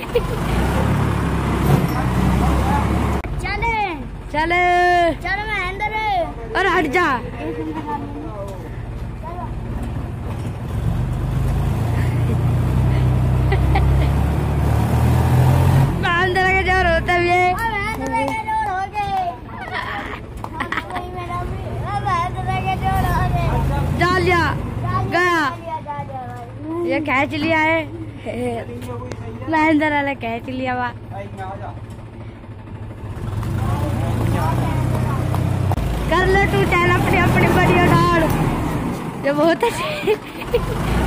चले चले चल महेंद्र। और हट जा। महेंद्र के जोर होता भी है। महेंद्र के जोर हो गए। महेंद्र के जोर हो गए। जा लिया गया। जा ये खींच लिया है। महेंद्र वाला खींच लिया वा। कर ले तू चल अपनी अपनी बढ़िया डाल। ये बहुत अच्छी